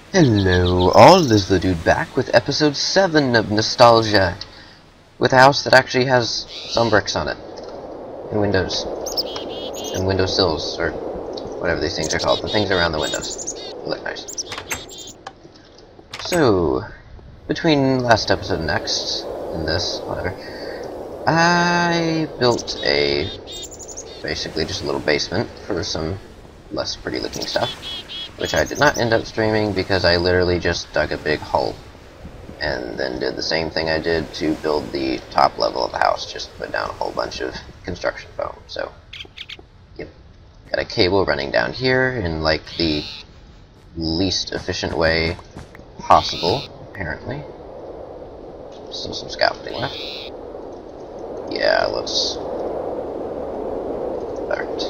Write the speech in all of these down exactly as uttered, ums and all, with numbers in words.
Hello all, Lizlodude back with episode seven of Nostalgia, with a house that actually has some bricks on it, and windows, and windowsills, or whatever these things are called, the things around the windows. They look nice. So, between last episode and next, and this, whatever, I built a, basically just a little basement for some less pretty looking stuff, which I did not end up streaming because I literally just dug a big hole and then did the same thing I did to build the top level of the house, just put down a whole bunch of construction foam. So, yep, got a cable running down here in like the least efficient way possible, apparently. Still some scaffolding left. Yeah, let's... Alright.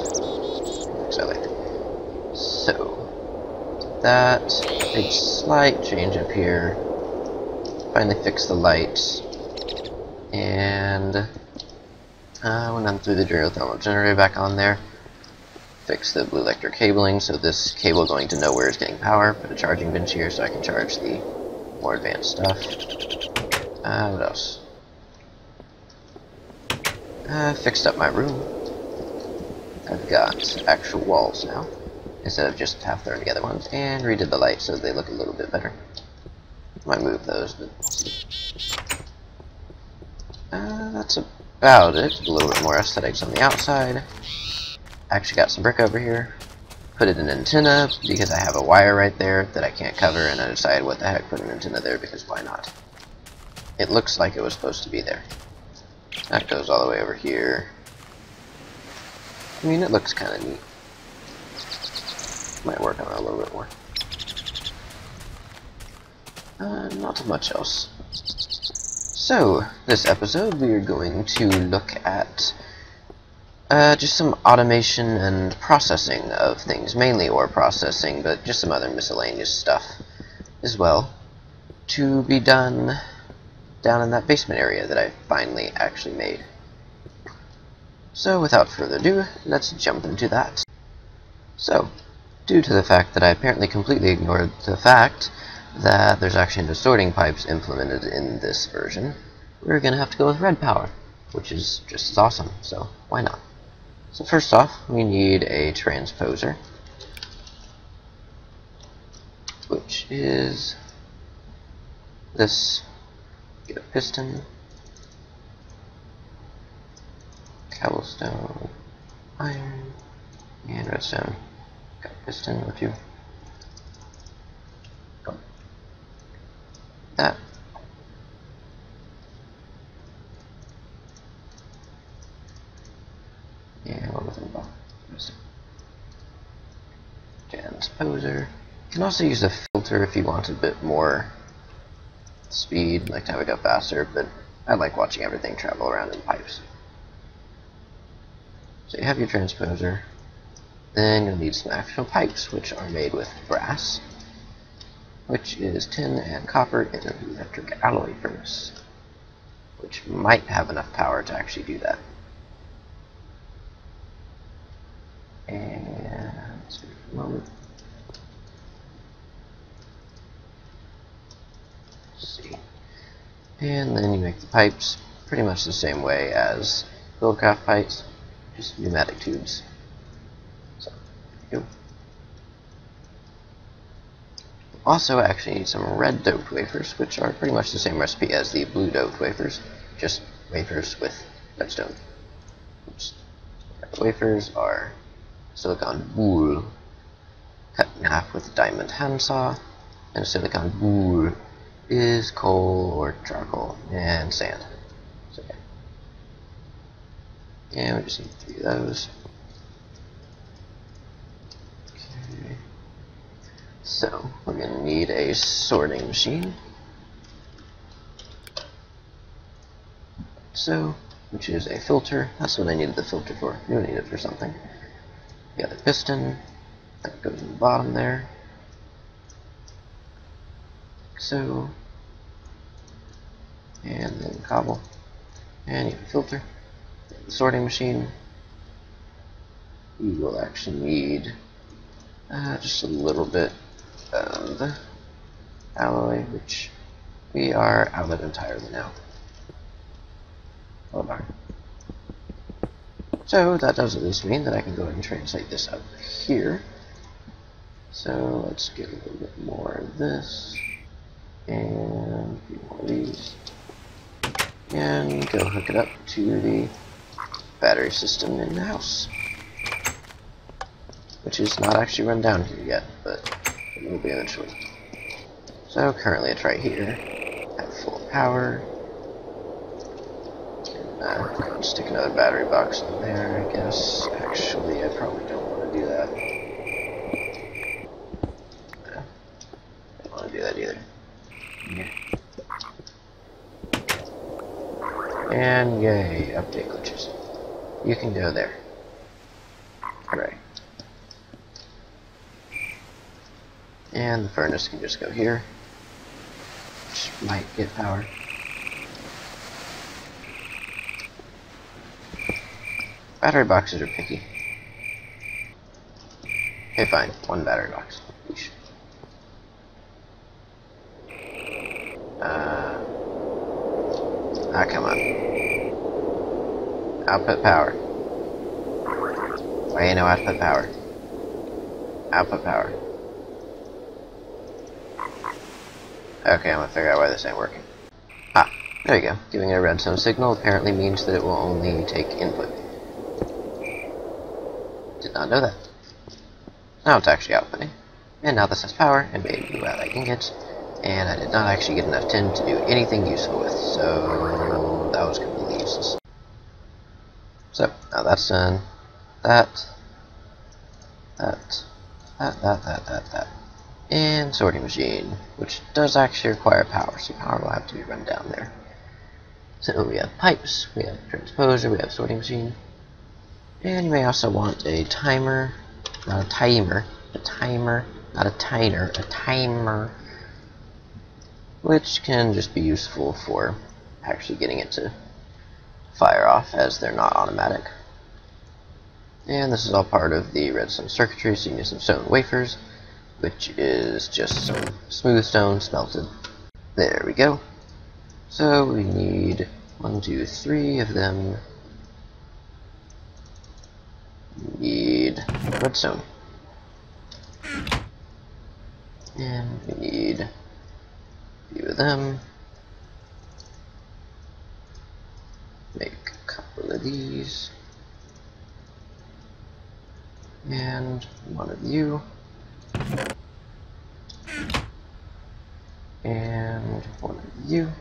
So, that, big slight change up here, finally fix the lights, and uh, went on through the geothermal generator back on there, fix the blue electric cabling, so this cable going to know where it's getting power, put a charging bench here so I can charge the more advanced stuff. Uh, what else? Uh, fixed up my room. I've got actual walls now, instead of just half thrown together ones, and redid the lights so they look a little bit better. Might move those, but uh, that's about it. A little bit more aesthetics on the outside. Actually got some brick over here. Put it in an antenna because I have a wire right there that I can't cover, and I decided what the heck, put an antenna there because why not? It looks like it was supposed to be there. That goes all the way over here. I mean, it looks kind of neat. Might work on it a little bit more. Uh, not much else. So, this episode we are going to look at uh, just some automation and processing of things, mainly ore processing, but just some other miscellaneous stuff as well, to be done down in that basement area that I finally actually made. So, without further ado, let's jump into that. So, due to the fact that I apparently completely ignored the fact that there's actually no sorting pipes implemented in this version, we're going to have to go with red power, which is just as awesome, so why not? So first off, we need a transposer, which is this. Get a piston, cobblestone, iron, and redstone. Got a piston with you. Go. That. And what was it about? Transposer. You can also use a filter if you want a bit more speed, like to have it go faster, but I like watching everything travel around in pipes. So you have your transposer. Then you'll need some actual pipes, which are made with brass, which is tin and copper in an electric alloy furnace, which might have enough power to actually do that. And let's see for a moment. Let's see. And then you make the pipes pretty much the same way as Buildcraft pipes, just pneumatic tubes. So, you also actually need some red doped wafers, which are pretty much the same recipe as the blue doped wafers, just wafers with redstone. Oops. The wafers are silicon boule cut in half with a diamond handsaw, and silicon boule is coal or charcoal and sand. So, okay. And we just need three of those. Okay. So we're going to need a sorting machine. So, which is a filter. That's what I needed the filter for. You need it for something. You got a piston that goes in the bottom there. Like so. And then cobble. And you have a filter. The sorting machine. We will actually need uh, just a little bit of alloy, which we are out of entirely now. Oh darn. So that does at least mean that I can go ahead and translate this up here. So let's get a little bit more of this, and a few more of these, and go hook it up to the battery system in the house, which is not actually run down here yet, but it will be eventually. So currently it's right here, at full power. And, uh, stick another battery box in there, I guess. Actually, I probably don't want to do that. No, I don't want to do that either. Yeah. And yay, update glitches. You can go there. Hooray. And the furnace can just go here, which might get power. Battery boxes are picky. Okay, fine. One battery box. Eesh. Uh, ah, come on. Output power. Why ain't no output power? Output power. Okay, I'm gonna figure out why this ain't working. Ah, there you go. Giving it a redstone signal apparently means that it will only take input. Did not know that. Now it's actually outputting. And now this has power and made new light ingots. And I did not actually get enough tin to do anything useful with, so that was completely useless. So, now that's done. That. That. That, that, that, that, that. And sorting machine, which does actually require power, so power will have to be run down there. So we have pipes, we have transposer, we have sorting machine. And you may also want a timer, not a timer, a timer, not a tiner, a timer, which can just be useful for actually getting it to fire off, as they're not automatic. And this is all part of the redstone circuitry, so you need some stone wafers, which is just some smooth stone smelted. There we go. So we need one, two, three of them. We need redstone. And we need a few of them. Make a couple of these. And one of you. And one of you.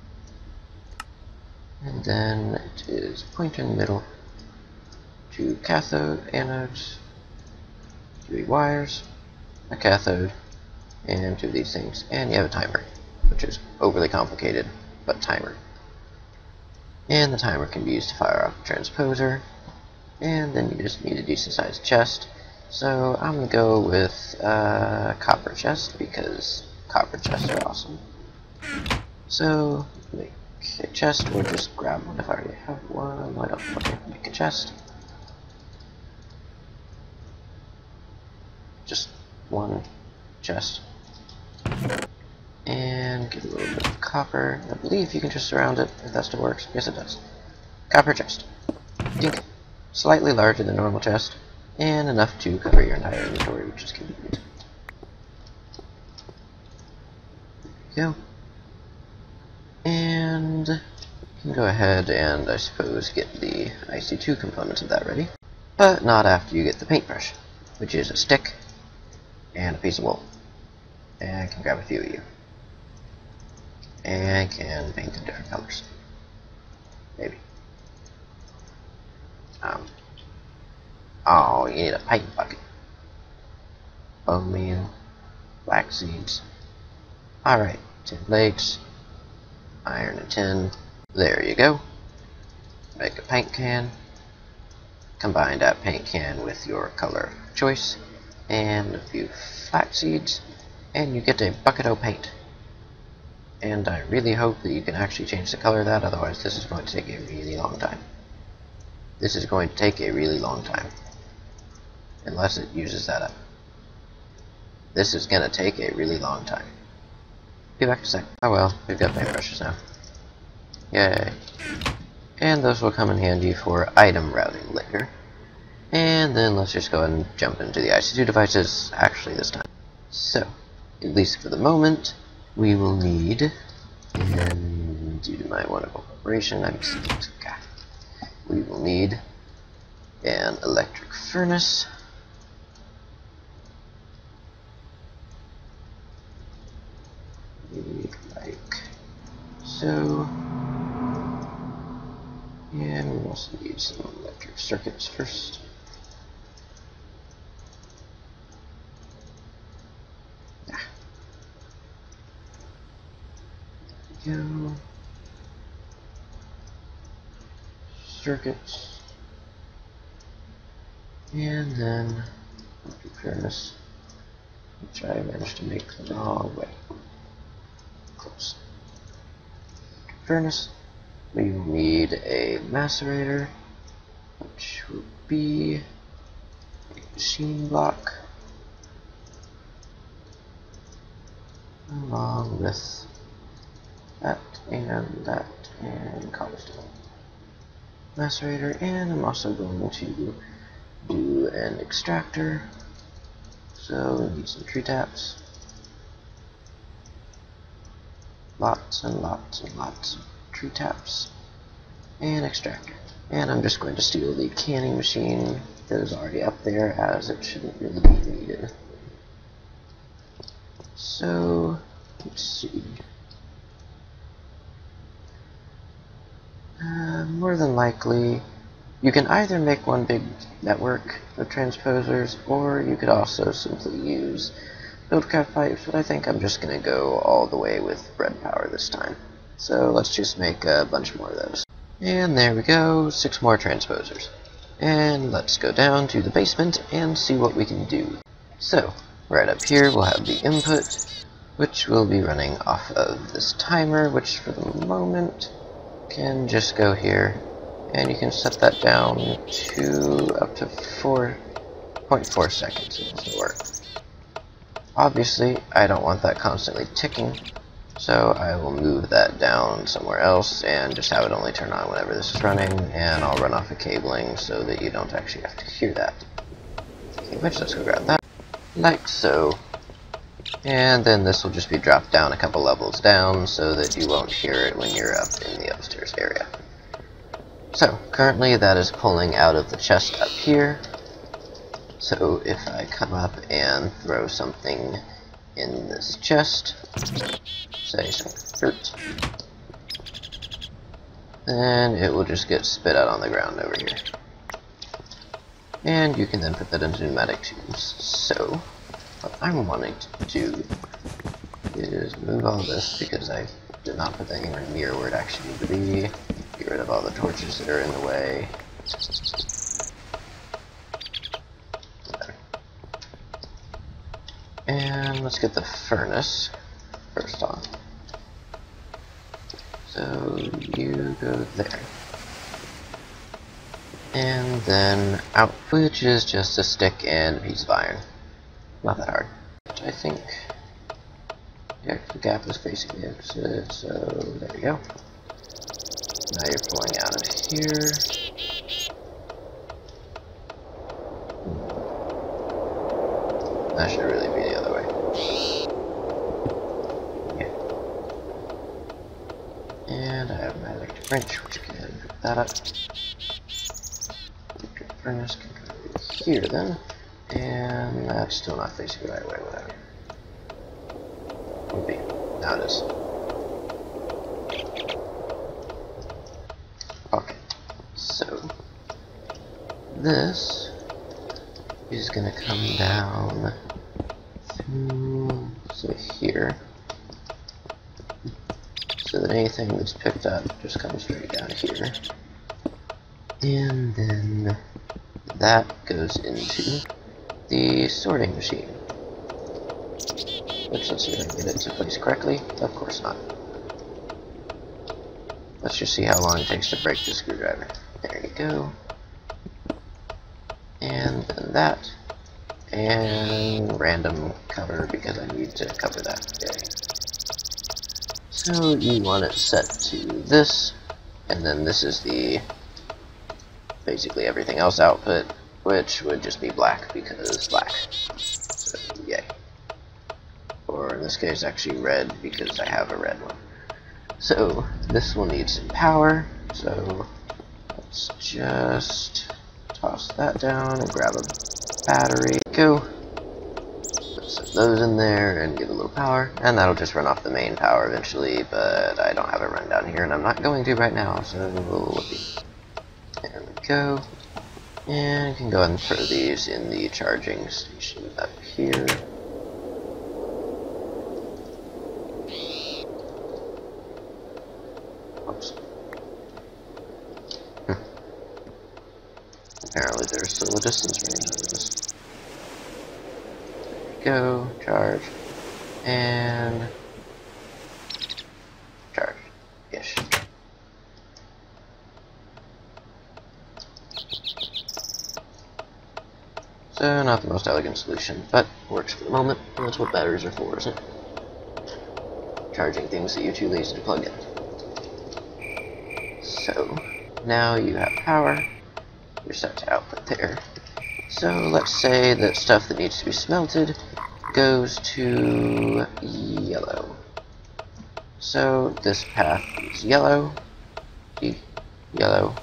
And then it is pointer in the middle. Two cathode anodes, three wires, a cathode, and two of these things. And you have a timer, which is overly complicated, but timer. And the timer can be used to fire off a transposer. And then you just need a decent sized chest. So I'm going to go with uh, copper chest, because copper chests are awesome. So make a chest, or just grab one if I already have one. Why don't I make a chest? Just one chest. And get a little bit of copper. I believe you can just surround it, if that still works. Yes, it does. Copper chest. Dink. Slightly larger than normal chest, and enough to cover your entire inventory, which is convenient. There we go. And you can go ahead and, I suppose, get the I C two components of that ready. But not after you get the paintbrush, which is a stick and a piece of wool. And I can grab a few of you. And I can paint in different colors. Maybe. Um. Oh, you need a paint bucket. Bone meal. Black seeds. Alright, tin plates. Iron and tin. There you go. Make a paint can. Combine that paint can with your color of choice. And a few flax seeds. And you get a bucket of paint. And I really hope that you can actually change the color of that, otherwise this is going to take a really long time. This is going to take a really long time. Unless it uses that up. This is going to take a really long time. Be back in a sec. Oh well, we've got paintbrushes now. Yay. And those will come in handy for item routing later. And then let's just go ahead and jump into the I C two devices, actually this time. So, at least for the moment, we will need, and due to my wonderful preparation, I'm okay. We will need an electric furnace, like so, and we also need some electric circuits first. Go. Circuits, and then electric furnace, which I managed to make the wrong way. Close. Furnace. We will need a macerator, which will be a machine block, along with that and that and cobblestone. Macerator, and I'm also going to do an extractor, so we need some tree taps, lots and lots and lots of tree taps, and extractor. And I'm just going to steal the canning machine that is already up there, as it shouldn't really be needed. So, let's see. Uh, more than likely, you can either make one big network of transposers, or you could also simply use buildcraft pipes, but I think I'm just going to go all the way with bread power this time. So let's just make a bunch more of those. And there we go, six more transposers. And let's go down to the basement and see what we can do. So, right up here we'll have the input, which will be running off of this timer, which for the moment can just go here, and you can set that down to up to four point four seconds. It doesn't work. Obviously, I don't want that constantly ticking, so I will move that down somewhere else and just have it only turn on whenever this is running, and I'll run off a cabling so that you don't actually have to hear that. Okay, which let's go grab that, like so. And then this will just be dropped down a couple levels down so that you won't hear it when you're up in the upstairs area. So, currently that is pulling out of the chest up here. So if I come up and throw something in this chest, say some dirt, then it will just get spit out on the ground over here. And you can then put that into pneumatic tubes. So, what I'm wanting to do is move all this, because I did not put that anywhere near where it actually needed to be. Get rid of all the torches that are in the way. There. And let's get the furnace first on. So you go there. And then out, which is just a stick and a piece of iron. Not that hard. Which I think, yeah, the gap is facing the exit, so there we go. Now you're pulling out of here. That should really be the other way. Yeah. And I have my electric wrench, which can pick that up. Electric furnace can go here then. And that's still not facing the right way, whatever. Would be. Now it is. Okay. So, this is going to come down through, say, here. So that anything that's picked up just comes straight down here. And then that goes into the sorting machine. Which, let's see if I can get it into place correctly. Of course not. Let's just see how long it takes to break the screwdriver. There you go. And then that. And random cover, because I need to cover that. Okay. So you want it set to this, and then this is the basically everything else output, which would just be black because black. So yay. Or in this case actually red because I have a red one. So this will need some power, so let's just toss that down and grab a battery. Go. Set those in there and give a little power, and that'll just run off the main power eventually, but I don't have it run down here and I'm not going to right now, so we'll there we go. And you can go ahead and throw these in the charging station up here. Oops. Hmm. Apparently there's still a distance range on this. Go, charge, and charge, ish. So, not the most elegant solution, but works for the moment, and that's what batteries are for, isn't it? Charging things that you're too lazy to plug in. So, now you have power, you're set to output there. So, let's say that stuff that needs to be smelted goes to yellow. So, this path is yellow, yellow,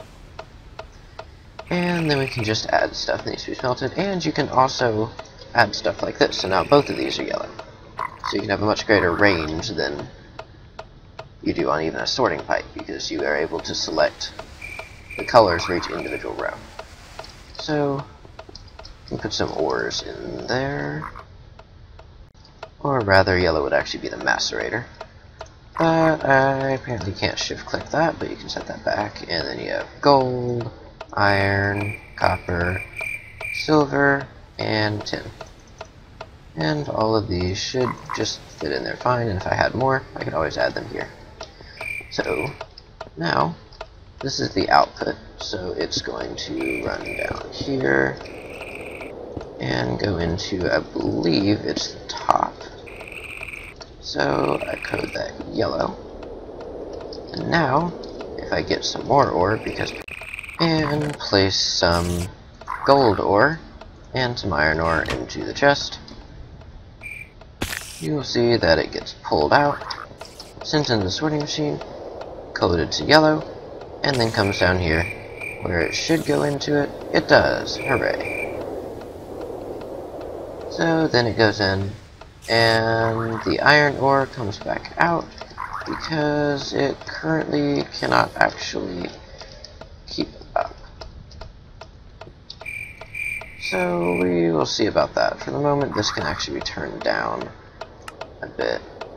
and then we can just add stuff that needs to be smelted, and you can also add stuff like this, so now both of these are yellow. So you can have a much greater range than you do on even a sorting pipe, because you are able to select the colors for each individual row. So, you can put some ores in there, or rather yellow would actually be the macerator. But I apparently can't shift click that, but you can set that back, and then you have gold, iron, copper, silver, and tin. And all of these should just fit in there fine, and if I had more, I could always add them here. So, now, this is the output, so it's going to run down here, and go into, I believe it's the top. So, I code that yellow. And now, if I get some more ore, because and place some gold ore and some iron ore into the chest, you will see that it gets pulled out, sent into the sorting machine, coded to yellow, and then comes down here where it should go into it. It does. Hooray. So then it goes in, and the iron ore comes back out because it currently cannot actually keep up. So we will see about that. For the moment, this can actually be turned down a bit.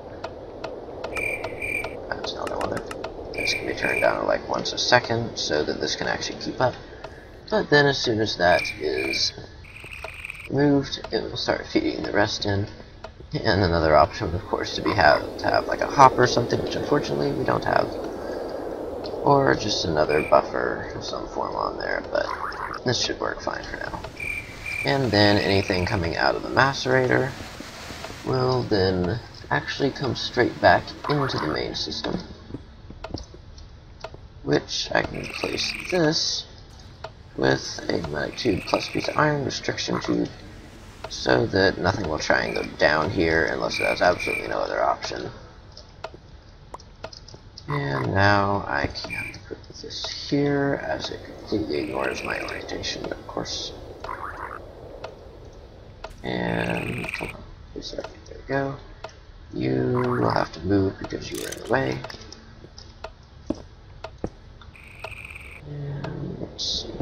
That's not no wonder. This can be turned down to like once a second so that this can actually keep up. But then as soon as that is moved, it will start feeding the rest in. And another option would of course to be have to have like a hopper or something, which unfortunately we don't have. Or just another buffer of some form on there, but this should work fine for now. And then anything coming out of the macerator will then actually come straight back into the main system, which I can place this with a magnetic tube plus piece of iron restriction tube, so that nothing will try and go down here unless it has absolutely no other option. And now I can put this here as it completely ignores my orientation, of course. And hold on, please, there we go. You will have to move because you were in the way. And let's see.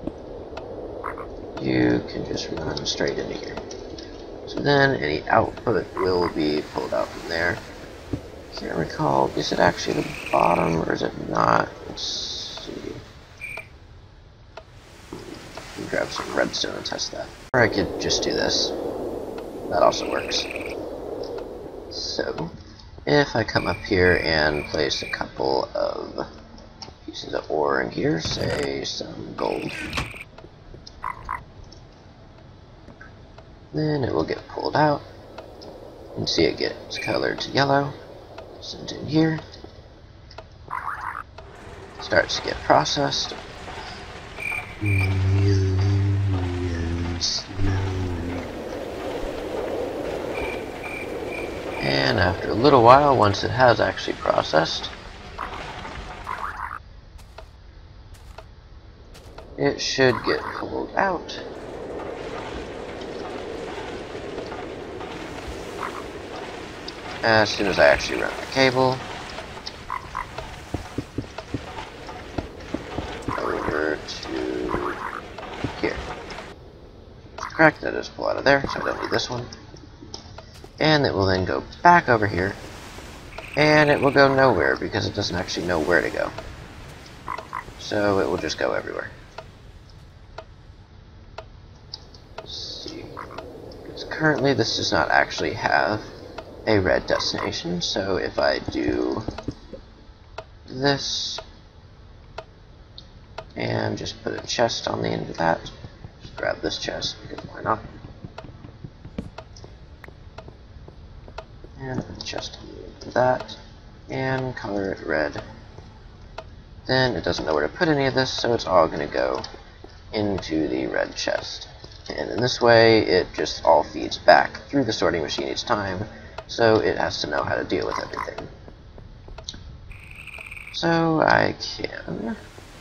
You can just run straight into here. So then any output will be pulled out from there. Can't recall, is it actually the bottom or is it not? Let's see. Let me grab some redstone and test that. Or I could just do this. That also works. So, if I come up here and place a couple of pieces of ore in here, say some gold, then it will get pulled out. You can see it gets colored to yellow. sent in here. Starts to get processed. Really, really slowly. And after a little while, once it has actually processed, it should get pulled out. As soon as I actually run the cable over to here. Correct, that is pull out of there, so I don't need this one. And it will then go back over here, and it will go nowhere because it doesn't actually know where to go. So it will just go everywhere. Let's see. Because currently this does not actually have a red destination, so if I do this and just put a chest on the end of that, just grab this chest because why not? And put the chest on the end of that and color it red. Then it doesn't know where to put any of this, so it's all going to go into the red chest. And in this way, it just all feeds back through the sorting machine each time, so it has to know how to deal with everything. So I can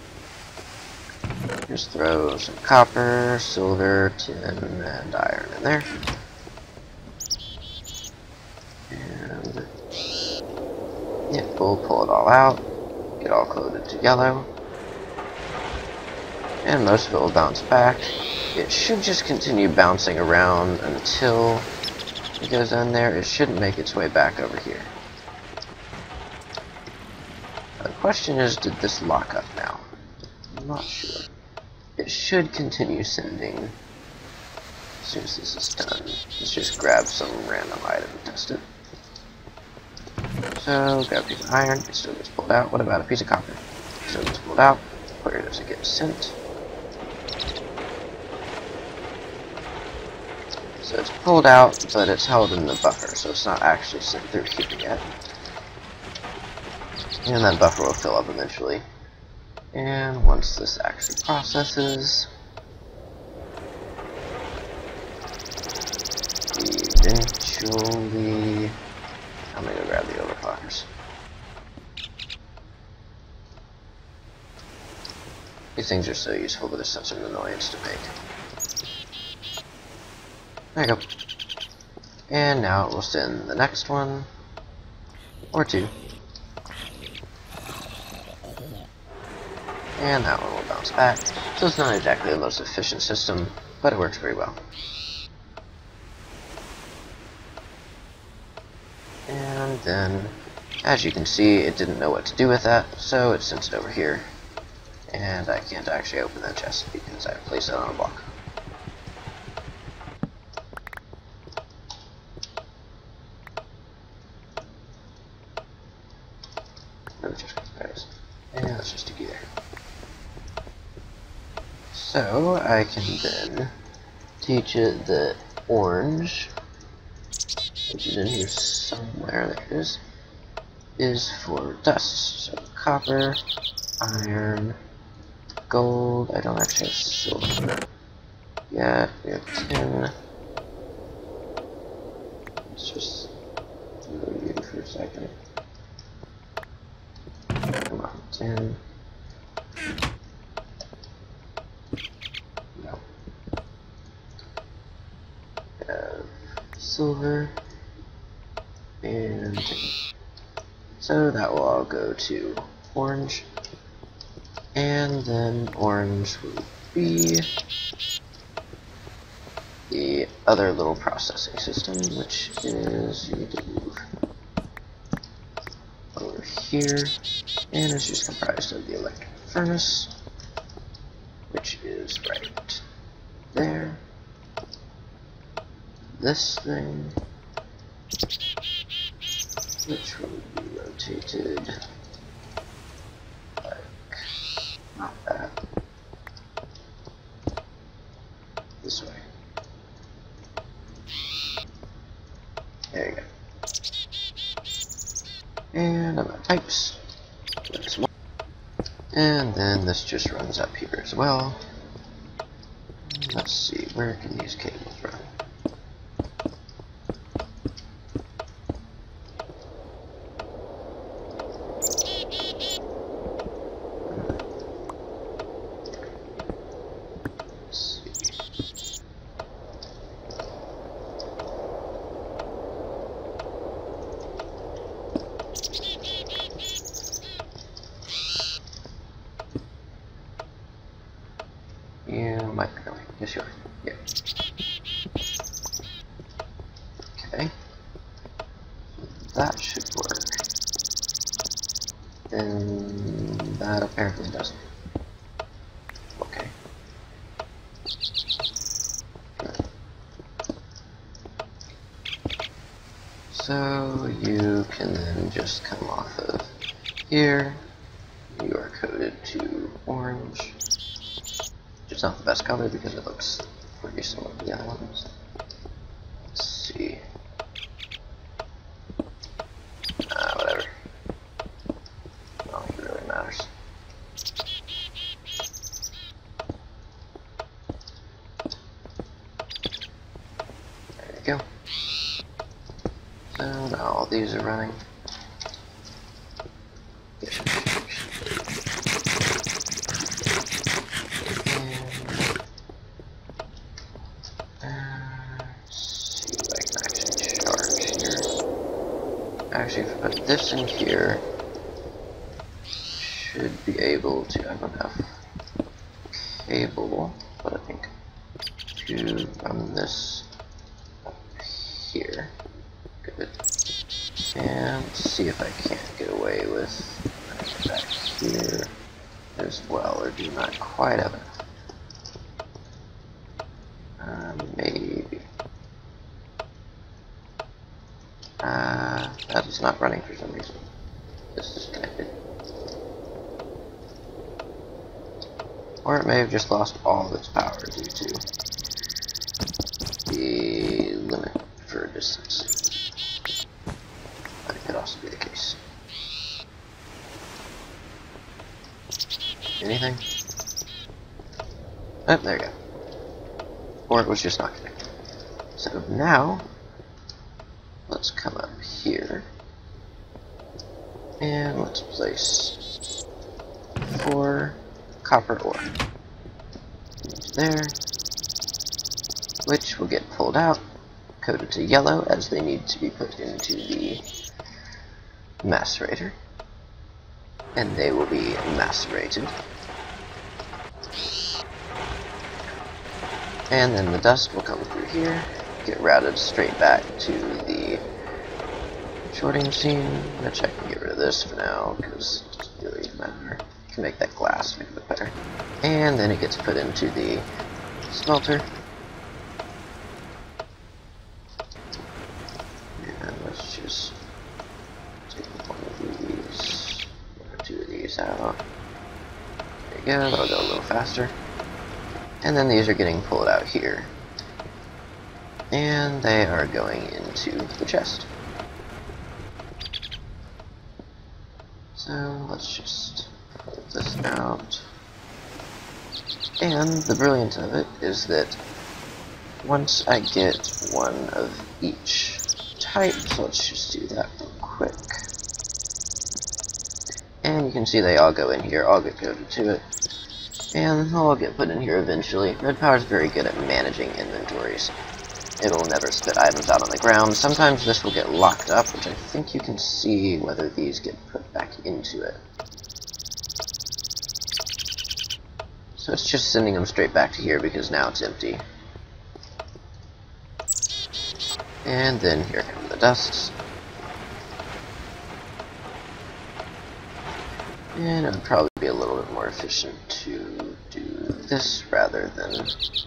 just throw some copper, silver, tin, and iron in there. And yeah, we'll pull it all out, get all coded to yellow, and most of it will bounce back. It should just continue bouncing around until it goes in there. It shouldn't make its way back over here. The question is, did this lock up now? I'm not sure. It should continue sending as soon as this is done. Let's just grab some random item and test it. So, grab a piece of iron, it still gets pulled out. What about a piece of copper? It still gets pulled out. Where does it get sent? So it's pulled out, but it's held in the buffer, so it's not actually sent through here yet. And that buffer will fill up eventually. And once this actually processes, eventually, I'm gonna go grab the overclockers. These things are so useful, but they're such an annoyance to make. There you go. And now it will send the next one, or two. And that one will bounce back. So it's not exactly the most efficient system, but it works very well. And then, as you can see, it didn't know what to do with that, so it sends it over here. And I can't actually open that chest because I placed it on a block. And let's just stick you there. So I can then teach it that orange, which is in here somewhere, there it is, is for dust. So copper, iron, gold. I don't actually have silver yet. We have tin. Let's just load you for a second. Come on, tin. No. Uh, silver and tin. So that will all go to orange, and then orange will be the other little processing system, which is, you need to move over here, and it's just comprised of the electric furnace, which is right there. This thing, which will be rotated like not that, this way. There you go. And I'm out of pipes. Some more. And then this just runs up here as well. Let's see, where can these cables run? You might be going. Yes, you are. Yeah. Okay. That should work. Then that apparently doesn't. Okay. Good. So you can then just come off of here. You are coded to orange. It's not the best color because it looks pretty similar to the other ones. Let's see. Ah, uh, whatever. I don't think it really matters. There you go. So now all these are running. Actually, if I put this in here, should be able to, I don't have cable, but I think to run this up here. Good. And see if I can't get away with running it back here as well, or do not quite have enough. Uh, maybe. Uh, that is not running for some reason. This is connected. Or it may have just lost all of its power due to the limit for distance. That could also be the case. Anything? Oh, there you go. Or it was just not connected. So now, let's come up here, and let's place four copper ore into there, which will get pulled out, coded to yellow, as they need to be put into the macerator, and they will be macerated. And then the dust will come through here, get routed straight back to the sorting machine, which I can get rid of this for now because it doesn't really matter. I can make that glass make it look better. And then it gets put into the smelter. And let's just take one of these, one or two of these out. There you go, that'll go a little faster. And then these are getting pulled out here. And they are going into the chest. So let's just pull this out. And the brilliance of it is that once I get one of each type, so let's just do that real quick. And you can see they all go in here, all get coded to it. And they'll all get put in here eventually. Red Power is very good at managing inventories. It'll never spit items out on the ground. Sometimes this will get locked up, which I think you can see whether these get put back into it. So it's just sending them straight back to here because now it's empty. And then here come the dusts. And it would probably be a little bit more efficient to do this rather than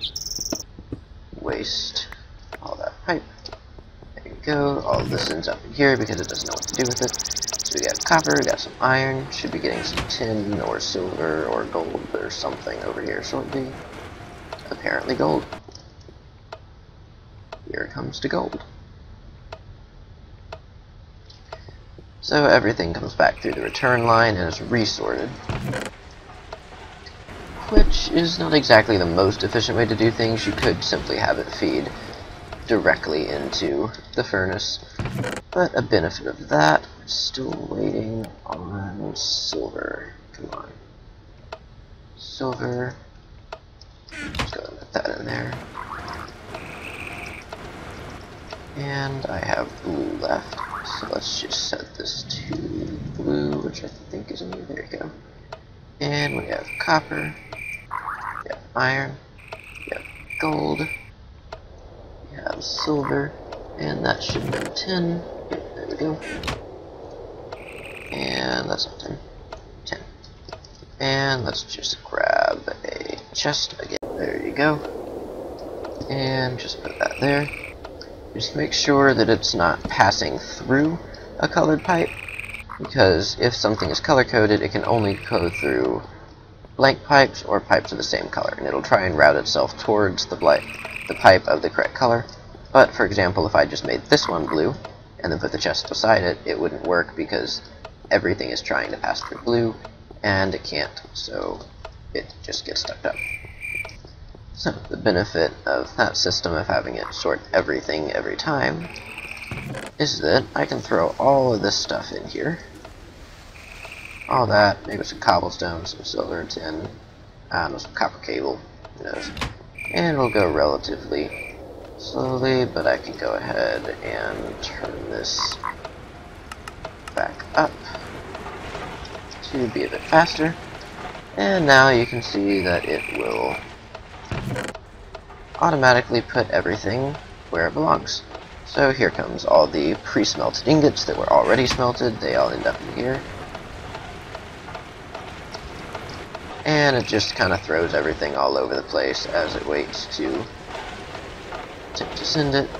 waste all that pipe. There you go. All of this ends up in here because it doesn't know what to do with it. So we got copper, we got some iron, should be getting some tin or silver or gold or something over here shortly. Apparently gold. Here comes to gold. So everything comes back through the return line and is resorted. Which is not exactly the most efficient way to do things. You could simply have it feed directly into the furnace. But a benefit of that, still waiting on silver. Come on. Silver. Let's go and put that in there. And I have blue left. So let's just set this to blue, which I think is in here. There you go. And we have copper. We have iron. We have gold. We have silver. And that should have been ten. Yep, there we go. And that's not ten. ten. And let's just grab a chest again. There you go. And just put that there. Just make sure that it's not passing through a colored pipe, because if something is color-coded, it can only go through blank pipes or pipes of the same color, and it'll try and route itself towards the, the pipe of the correct color. But, for example, if I just made this one blue, and then put the chest beside it, it wouldn't work because everything is trying to pass through blue, and it can't, so it just gets stuck up. So, the benefit of that system of having it sort everything every time is that I can throw all of this stuff in here. All that, maybe some cobblestone, some silver, tin, I don't know, some copper cable, who knows. And it'll go relatively slowly, but I can go ahead and turn this back up to be a bit faster. And now you can see that it will automatically put everything where it belongs. So here comes all the pre-smelted ingots that were already smelted. They all end up in here. And it just kind of throws everything all over the place as it waits to, to, to send it.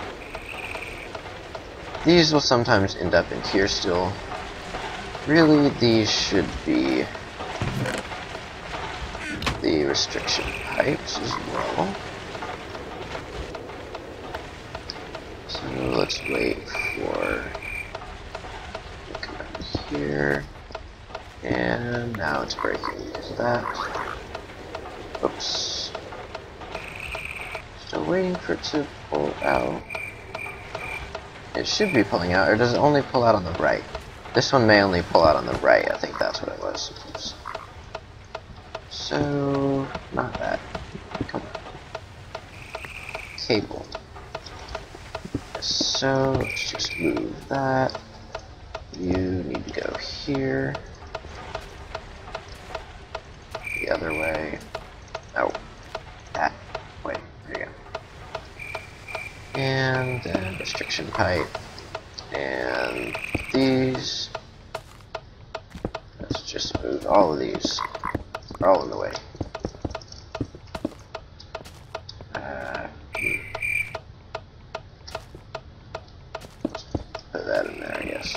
These will sometimes end up in here still. Really, these should be the restriction pipes as well. So let's wait for it to come back here. And now it's breaking because of that. Oops. Still waiting for it to pull out. It should be pulling out, or does it only pull out on the right? This one may only pull out on the right, I think that's what it was. Oops. So, not that. Come on. Cable. So, let's just move that. You need to go here. The other way. Oh, that way. There you go. And then restriction pipe. And these. Let's just move all of these. They're all in the way. Uh, put that in there, I guess.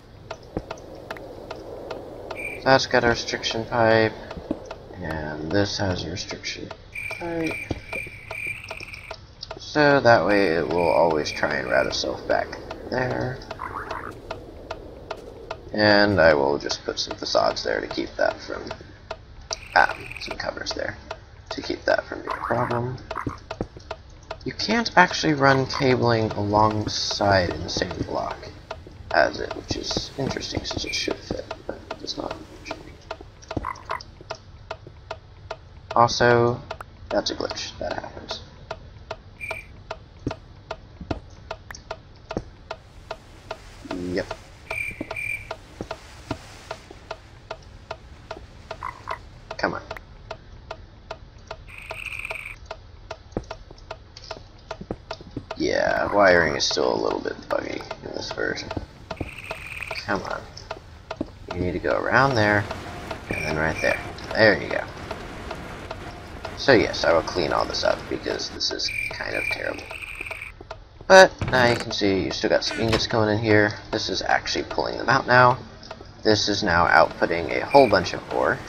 So that's got a restriction pipe. And this has a restriction pipe. So that way it will always try and route itself back there. And I will just put some facades there to keep that from, ah, some covers there, to keep that from being a problem. You can't actually run cabling alongside in the same block as it, which is interesting since it should fit, but it's not. Also, that's a glitch. That happens. Yep. Come on. Yeah, wiring is still a little bit buggy in this version. Come on. You need to go around there, and then right there. There you go. So yes, I will clean all this up because this is kind of terrible. But now you can see you still got some ingots going in here. This is actually pulling them out now. This is now outputting a whole bunch of ore.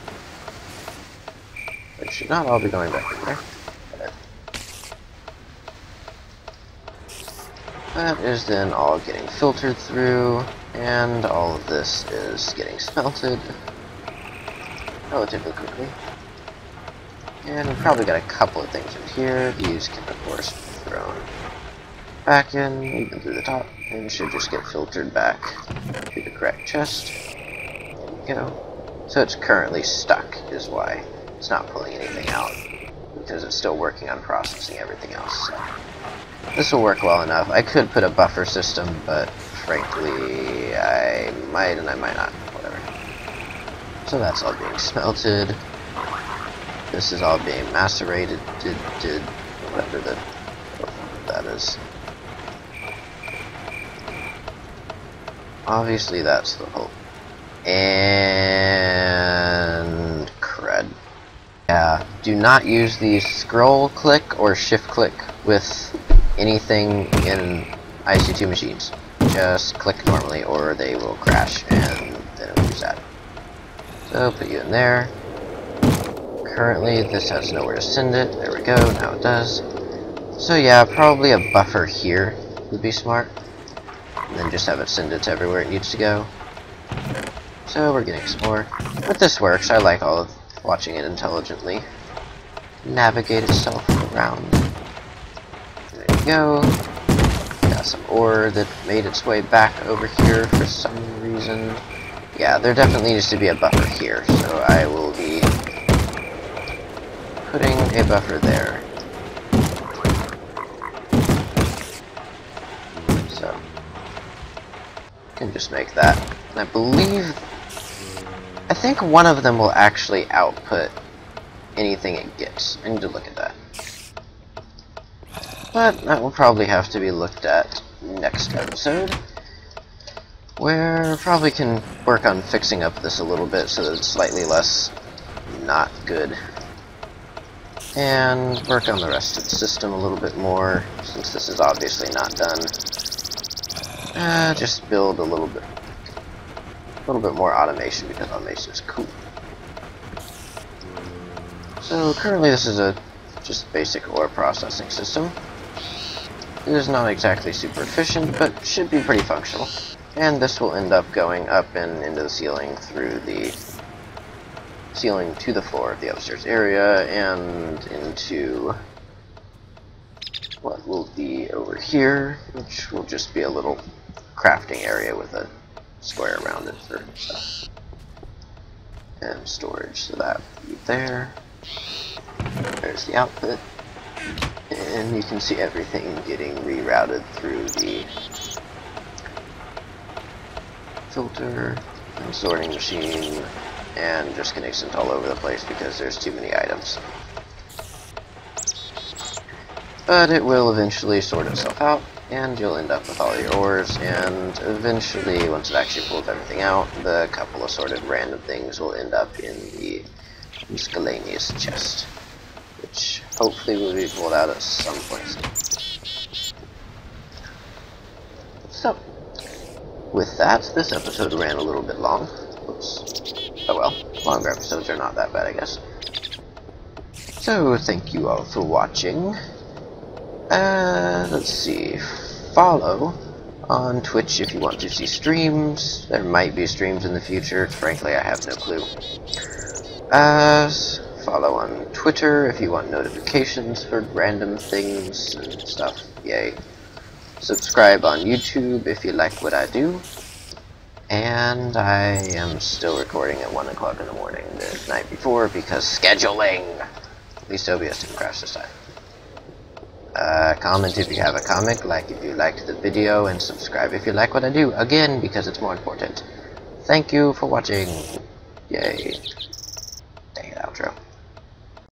It should not all be going back in there. That is then all getting filtered through, and all of this is getting smelted relatively quickly. And we've probably got a couple of things in here. These can of course be thrown back in, even through the top, and should just get filtered back to the correct chest. There we go. So it's currently stuck is why it's not pulling anything out, because it's still working on processing everything else. So this will work well enough. I could put a buffer system, but frankly I might and I might not. Whatever. So that's all being smelted. This is all being macerated, did, did, whatever the, that is. Obviously that's the whole, and crud. Yeah, do not use the scroll click or shift click with anything in I C two machines. Just click normally or they will crash and then it will reset. So put you in there. Currently this has nowhere to send it. There we go, now it does. So yeah, probably a buffer here would be smart. And then just have it send it to everywhere it needs to go. So we're getting some more. But this works. I like all of watching it intelligently navigate itself around. There we go. Got some ore that made its way back over here for some reason. Yeah, there definitely needs to be a buffer here, so I will be putting a buffer there. So can just make that. And I believe, I think one of them will actually output anything it gets. I need to look at that. But that will probably have to be looked at next episode, where probably can work on fixing up this a little bit so that it's slightly less not good. And work on the rest of the system a little bit more, since this is obviously not done. Uh, just build a little bit, a little bit more automation, because automation is cool. So currently this is a just basic ore processing system. It is not exactly super efficient, but should be pretty functional. And this will end up going up and into the ceiling through the ceiling to the floor of the upstairs area and into what will be over here, which will just be a little crafting area with a square around it for stuff. And storage, so that will be there. There's the output. And you can see everything getting rerouted through the filter and sorting machine, and just getting sent all over the place because there's too many items. But it will eventually sort itself out, and you'll end up with all your ores, and eventually, once it actually pulls everything out, the couple of sorted random things will end up in the miscellaneous chest, which hopefully will be pulled out at some point soon. So, with that, this episode ran a little bit long. Oops. Oh well, longer episodes are not that bad, I guess. So, thank you all for watching. Uh, let's see. Follow on Twitch if you want to see streams. There might be streams in the future. Frankly, I have no clue. Uh, follow on Twitter if you want notifications for random things and stuff. Yay. Subscribe on YouTube if you like what I do. And I am still recording at one o'clock in the morning the night before because scheduling! At least O B S didn't crash this time. Uh, comment if you have a comic, like if you liked the video, and subscribe if you like what I do, again, because it's more important. Thank you for watching. Yay. Dang it, outro.